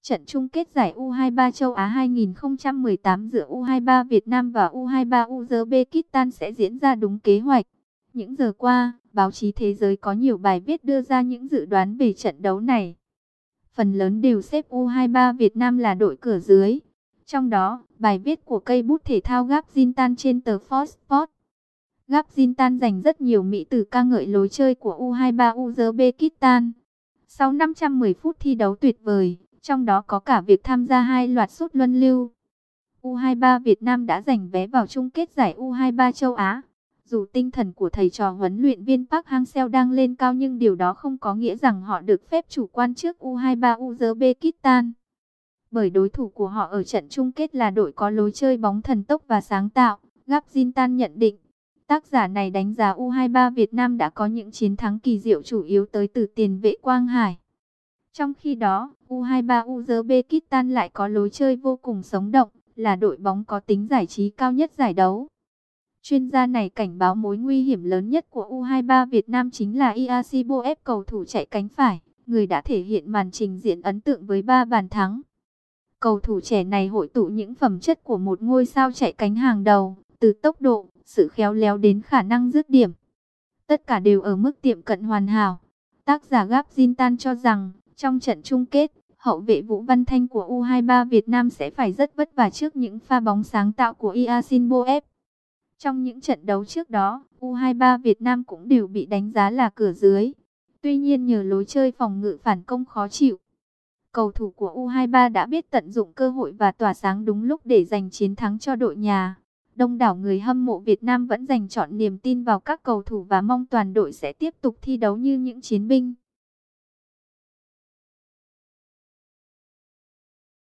Trận chung kết giải U23 châu Á 2018 giữa U23 Việt Nam và U23 Uzbekistan sẽ diễn ra đúng kế hoạch. Những giờ qua, báo chí thế giới có nhiều bài viết đưa ra những dự đoán về trận đấu này. Phần lớn đều xếp U23 Việt Nam là đội cửa dưới. Trong đó, bài viết của cây bút thể thao Gabzintan trên tờ Fox Sports. Gabzintan dành rất nhiều mỹ từ ca ngợi lối chơi của U23 Uzbekistan. Sau 510 phút thi đấu tuyệt vời, trong đó có cả việc tham gia 2 loạt sút luân lưu, U23 Việt Nam đã giành vé vào chung kết giải U23 châu Á. Dù tinh thần của thầy trò huấn luyện viên Park Hang-seo đang lên cao nhưng điều đó không có nghĩa rằng họ được phép chủ quan trước U23 Uzbekistan. Bởi đối thủ của họ ở trận chung kết là đội có lối chơi bóng thần tốc và sáng tạo, Gabzintan nhận định. Tác giả này đánh giá U23 Việt Nam đã có những chiến thắng kỳ diệu chủ yếu tới từ tiền vệ Quang Hải. Trong khi đó, U23 Uzbekistan lại có lối chơi vô cùng sống động, là đội bóng có tính giải trí cao nhất giải đấu. Chuyên gia này cảnh báo mối nguy hiểm lớn nhất của U23 Việt Nam chính là Iasiboev, cầu thủ chạy cánh phải, người đã thể hiện màn trình diễn ấn tượng với 3 bàn thắng. Cầu thủ trẻ này hội tụ những phẩm chất của một ngôi sao chạy cánh hàng đầu, từ tốc độ, sự khéo léo đến khả năng dứt điểm. Tất cả đều ở mức tiệm cận hoàn hảo. Tác giả Gabzintan cho rằng, trong trận chung kết, hậu vệ Vũ Văn Thanh của U23 Việt Nam sẽ phải rất vất vả trước những pha bóng sáng tạo của Iasiboev. Trong những trận đấu trước đó, U23 Việt Nam cũng đều bị đánh giá là cửa dưới. Tuy nhiên nhờ lối chơi phòng ngự phản công khó chịu, cầu thủ của U23 đã biết tận dụng cơ hội và tỏa sáng đúng lúc để giành chiến thắng cho đội nhà. Đông đảo người hâm mộ Việt Nam vẫn dành trọn niềm tin vào các cầu thủ và mong toàn đội sẽ tiếp tục thi đấu như những chiến binh.